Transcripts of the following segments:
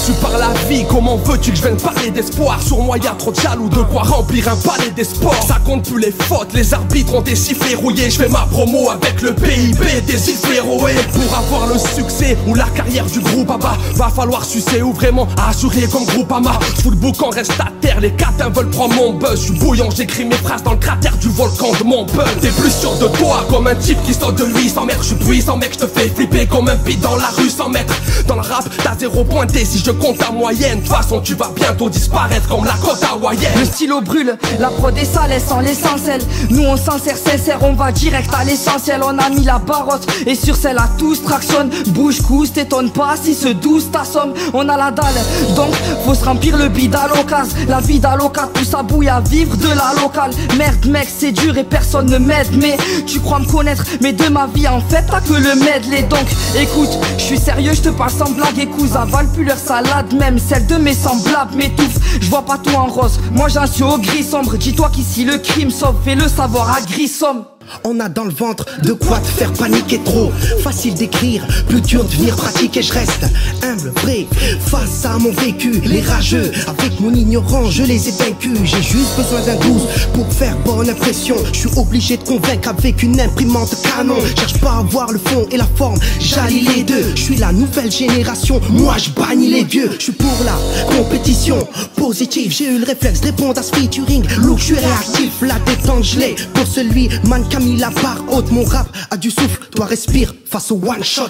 déçu par la vie, comment veux-tu que je vienne parler d'espoir? Sur moi y'a trop de jaloux, de quoi remplir un palais des sports. Ça compte plus les fautes, les arbitres ont des chiffres verrouillés. Je fais ma promo avec le PIB des îles Féroé. Pour avoir le succès ou la carrière du groupe ABBA, va falloir sucer ou vraiment assurer comme groupe AMA. Sous le boucan reste à terre, les catins veulent prendre mon buzz. Je suis bouillant, j'écris mes phrases dans le cratère du volcan de mon buzz. T'es plus sûr de toi comme un type qui saute de lui sans mètres. Je suis puissant mec, je te fais flipper comme un beat dans la rue sans mètres. Dans le rap, t'as 0 pointé si je compte ta moyenne. De toute façon tu vas bientôt disparaître comme la côte hawaïenne. Le stylo brûle, la prod est sale, sans l'essentiel. Nous on s'en sert sincère, on va direct à l'essentiel. On a mis la barotte et sur celle à tous tractionne. Bouge cousse, t'étonne pas si ce 12 t'assomme. On a la dalle, donc faut se remplir le bide à l'occasion. La vie d'allocat, tout ça bouille à vivre de la locale. Merde mec c'est dur et personne ne m'aide. Mais tu crois me connaître, mais de ma vie en fait t'as que le medley. Donc écoute, je suis sérieux, je te parle sans blague. Écoute, avale plus leur salade, même celle de mes semblables m'étouffe. Je vois pas tout en rose, moi j'en suis au gris sombre. Dis-toi qu'ici le crime sauve, fais le savoir à Grissom. On a dans le ventre de quoi te faire paniquer trop. Facile d'écrire, plus dur de venir pratiquer. Je reste humble, vrai, face à mon vécu. Les rageux, avec mon ignorance, je les ai vaincus. J'ai juste besoin d'un 12 pour faire bonne impression. Je suis obligé de convaincre avec une imprimante canon. Cherche pas à voir le fond et la forme, j'allie les deux. Je suis la nouvelle génération, moi je bannis les vieux. Je suis pour la compétition positive. J'ai eu le réflexe de répondre à ce featuring. Look, je suis réactif, la détente je l'ai. Pour celui, man mis la barre haute, mon rap a du souffle, toi respire face au one shot.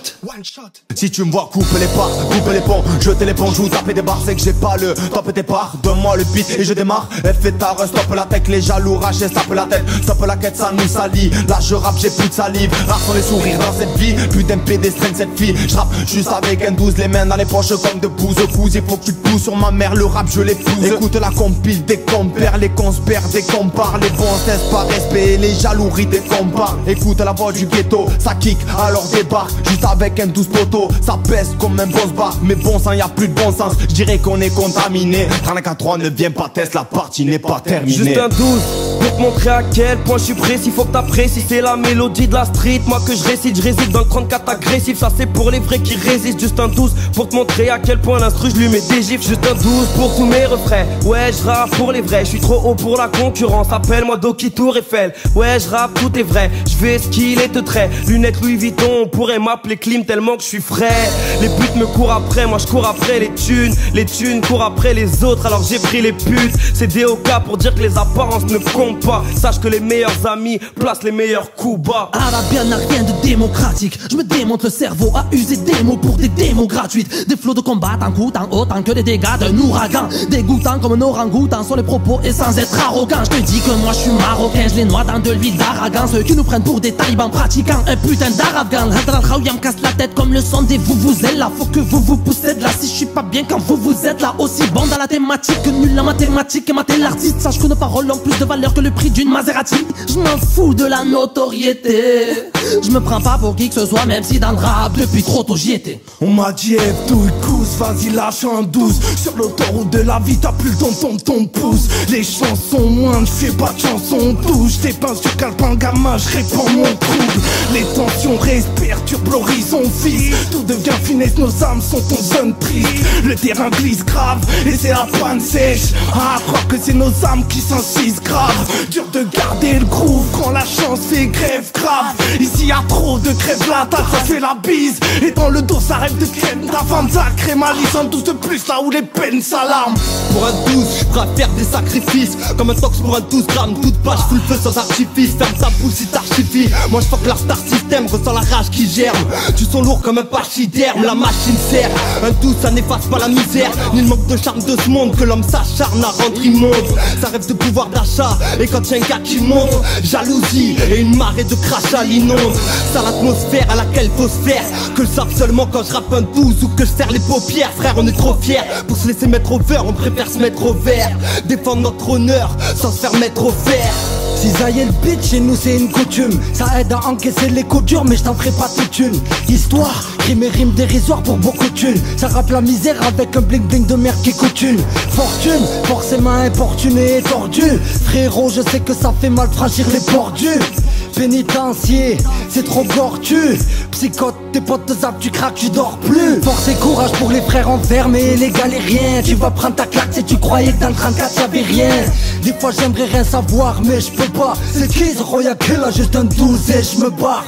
Si tu me vois couper les parts, couper les ponts, jeter les ponts, ou taper des barres, c'est que j'ai pas le top tes parts. Donne-moi le beat et je démarre. Fais ta run, stop la tech, les jaloux rachent, stop la tête, stop la quête, ça nous salit. Là je rappe, j'ai plus de salive, rares sont les sourires dans cette vie. Putain pédestrienne cette fille, je rappe juste avec un 12, les mains dans les poches comme de pouces. Il faut que tu te pousses sur ma mère, le rap je l'épouse. Écoute la compile, des compères, les conspères, des compars. Les bons cessent par respect, les jaloux rient des compars. Écoute la voix du ghetto, ça kick, alors débarque. Juste avec un 12 poteau, ça pèse comme un boss bar. Mais bon sang, y'a plus de bon sens, je dirais qu'on est contaminé. 34-3 ne vient pas test, la partie n'est pas terminée. Juste un 12 pour te montrer à quel point je suis précis. Faut que t'apprécies, c'est la mélodie de la street. Moi que je récite, je réside dans le 34 agressif. Ça c'est pour les vrais qui résistent. Juste un 12 pour te montrer à quel point l'instru je lui mets des gifs. Juste un 12 pour tous mes refrains. Ouais je rappe pour les vrais, je suis trop haut pour la concurrence. Appelle-moi Doki Tour Eiffel. Ouais je rappe, tout est vrai. Je vais esquiler te trait. Lunettes Louis Vuitton, on pourrait m'appeler Klim tellement que je suis frais. Les putes me courent après, moi je cours après les thunes. Les thunes courent après les autres, alors j'ai pris les putes. C'est DOK pour dire que les apparences ne comptent pas. Sache que les meilleurs amis placent les meilleurs coups bas. Arabien n'a rien de démocratique. Je me démonte le cerveau à user des mots pour des démos gratuites. Des flots de combat en coûtant autant que des dégâts d'un ouragan. Dégoûtant comme un orang-outan sont les propos et sans être arrogant. Je te dis que moi je suis marocain, je les noie dans de l'huile d'Aragan. Ceux qui nous prennent pour des talibans pratiquant un putain d'Arabgan. Me casse la tête comme le son des vous êtes là. Faut que vous poussez de là. Si je suis pas bien quand vous êtes là. Aussi bon dans la thématique que nul en mathématiques et maté l'artiste. Sache que nos paroles ont plus de valeur que le prix d'une Maserati. Je m'en fous de la notoriété. Je me prends pas pour qui que ce soit, même si dans le rap depuis trop tôt j'y étais. On m'a dit tout cousse, vas-y lâche un 12. Sur l'autoroute de la vie t'as plus le temps de ton pouce. Les chansons moindres, je fais pas de chansons touche. T'es pas sur calepin gamin, je répands mon trouble. Les tensions perturbent l'horizon fixe. Tout devient finesse, nos âmes sont en zone triste. Le terrain glisse grave et c'est la panne sèche. Ah, croire que c'est nos âmes qui s'incisent grave. Dur de garder le groove quand la chance fait grève grave. Ici y'a trop de crèves, la table ça fait la bise. Et dans le dos ça rêve de crème. Ta femme ça crée ma lisse, un 12 de plus là où les peines s'alarment. Pour un 12, je prêt à faire des sacrifices. Comme un tox pour un 12 grammes. Toute page full feu sans artifice. Ferme ta bouche si t'archifies. Moi je fuck leur star system, ressens la rage qui germe. Tu sens lourd comme un pachyderme, la machine sert. Un 12 ça n'efface pas la misère, ni le manque de charme de ce monde que l'homme s'acharne à rendre immonde. Ça rêve de pouvoir d'achat, et quand y'a un gars qui monte, jalousie et une marée de crachats l'inonde. C'est l'atmosphère à laquelle faut se faire, que le savent seulement quand je rappe un 12 ou que je serre les paupières. Frère on est trop fiers, pour se laisser mettre au vert, on préfère se mettre au vert. Défendre notre honneur, sans se faire mettre au fer. Cisailler le beat, chez nous c'est une coutume. Ça aide à encaisser les coups durs, mais je t'en ferai pas toute une. Histoire, crime et rime dérisoire pour beaucoup de thunes. Ça rappe la misère avec un bling bling de merde qui coûte une fortune. Forcément importuné et tordu. Frérot, je sais que ça fait mal franchir les bordures. Pénitencier, c'est trop gortu. Psychote, tes potes te zappent, tu craques, tu dors plus. Force et courage pour les frères enfermés, les galériens. Tu vas prendre ta claque si tu croyais que dans le 34 y'avait rien. Des fois j'aimerais rien savoir mais je peux pas. C'est qui ce roya que là, juste un 12 et je me barre.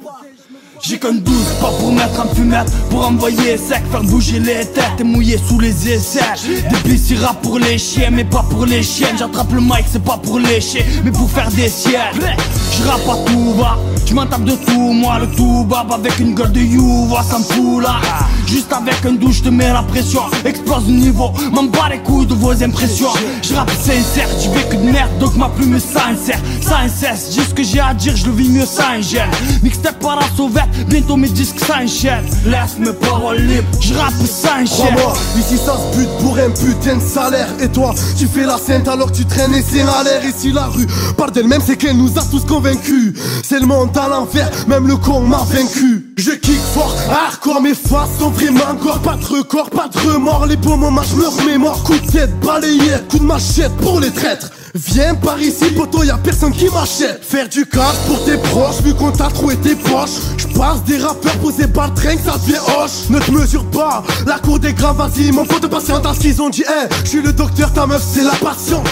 J'ai qu'un 12, pas pour mettre un fumette, pour envoyer sec, faire bouger les têtes et mouiller sous les essais. Des bis rap pour les chiens, mais pas pour les chiennes. J'attrape le mic, c'est pas pour lécher, mais pour faire des siennes. Je rappe à tout va, je m'en tape de tout, moi le tout bab avec une gueule de you, vois ça me fout là. Juste avec un douche, je te mets la pression, explose le niveau, m'en bats les couilles de vos impressions. Je rappe sincère, tu vécu de merde, donc ma plume est sincère. Sans cesse, dis ce que j'ai à dire, je le vis mieux sans gêne. Mixtape par la sauvette, bientôt mes disques s'enchaînent. Laisse mes paroles libres, je rappe sans chaîne. Crois-moi, ici ça se bute pour un putain de salaire. Et toi, tu fais la sainte alors que tu traînes et c'est à l'air. Et si la rue part d'elle-même, c'est qu'elle nous a tous convaincus. C'est le monde à l'envers, même le con m'a vaincu. Je kick fort, hardcore, mes faces sont vraiment encore. Pas de record, pas de remords, les beaux moments je me remémore. Coup de tête, balayette, coup de machette pour les traîtres. Viens par ici poto, y'a personne qui m'achète. Faire du cash pour tes proches, vu qu'on t'a trouvé tes poches. J'passe des rappeurs posés par le train que ça devient hoche. Ne te mesure pas, la cour des grands, vas-y mon pote patiente à ce qu'ils ont dit. Hey, j'suis le docteur, ta meuf c'est la patiente.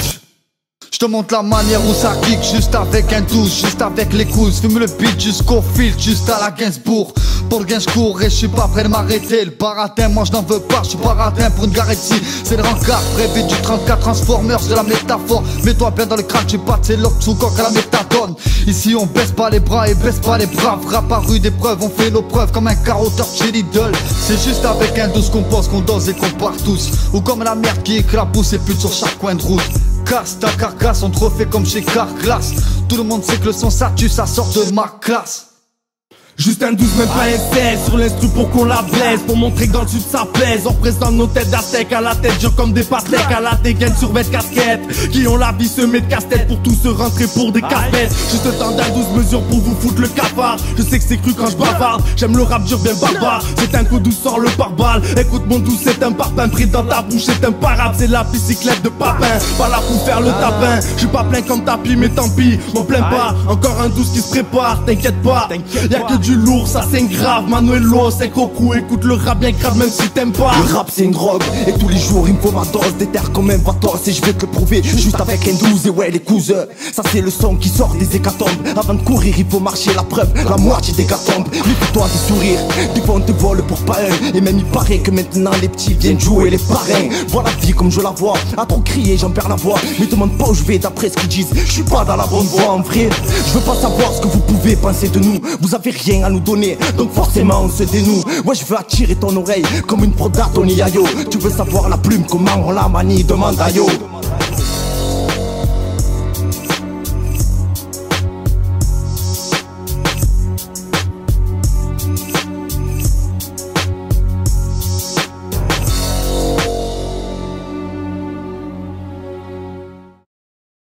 Je te montre la manière où ça kick, juste avec un 12, juste avec les couilles. Fume le beat jusqu'au fil, juste à la Gainsbourg. Pour le gain je cours et je suis pas prêt de m'arrêter. Le baratin, moi je n'en veux pas, je suis baratin pour une garette ici. C'est le rencard, rêvé du 34 Transformers, de la métaphore. Mets-toi bien dans le crâne, j'ai pas de c'est l'autre sous coque à la méthadone. Ici on baisse pas les bras et baisse pas les bras. Rap à rue d'épreuve, on fait nos preuves comme un carotteur chez Lidl. C'est juste avec un 12 qu'on pose, qu'on dose et qu'on part tous. Ou comme la merde qui éclabousse et pute sur chaque coin de route. Casse ta carcasse, on te refait comme chez Carglass. Tout le monde sait que le son ça tue, ça sort de ma classe. Juste un 12, même pas un 16 sur l'instru pour qu'on la blesse. Pour montrer que dans le sud ça pèse. On représente nos têtes d'aztèques à la tête dure comme des pastèques. À la dégaine sur vêtements casquettes. Qui ont la vie semée de casse-tête pour tous se rentrer pour des casse-têtes. Juste le temps d'un 12 mesures pour vous foutre le cafard. Je sais que c'est cru quand je bavarde. J'aime le rap dur bien barbare. C'est un coup d'où sort le pare-balles. Écoute mon doux, c'est un parpaing pris dans ta bouche. C'est un parable, c'est la bicyclette de papin. Pas là pour faire le tapin. Je suis pas plein comme tapis, mais tant pis, m'en plains pas. Encore un 12 qui se prépare, t'inquiète pas. Y'a que du lourd, ça c'est grave. Manuelo, c'est coco, écoute le rap bien grave même si t'aimes pas. Le rap c'est une drogue, et tous les jours il me faut ma dose. Des terres comme un vatos, et je vais te le prouver juste avec un 12. Et ouais les couses, ça c'est le son qui sort des hécatombes. Avant de courir il faut marcher, la preuve, la moitié des catombes. Méfie-toi des sourires, des fois on te vole pour pas un. Et même il paraît que maintenant les petits viennent jouer les parrains. Vois la vie comme je la vois, à trop crier j'en perds la voix. Mais demande pas où je vais d'après ce qu'ils disent, je suis pas dans la bonne voie en vrai. Je veux pas savoir ce que vous pouvez penser de nous. Vous avez rien à nous donner, donc forcément on se dénoue. Ouais je veux attirer ton oreille comme une prod à Tony Yayo. Tu veux savoir la plume, comment on la manie, demande à Yo.